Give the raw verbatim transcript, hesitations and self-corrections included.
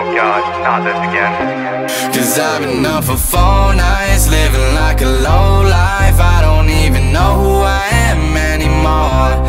God, not this again. Cause I've been up for four nights, living like a low life. I don't even know who I am anymore.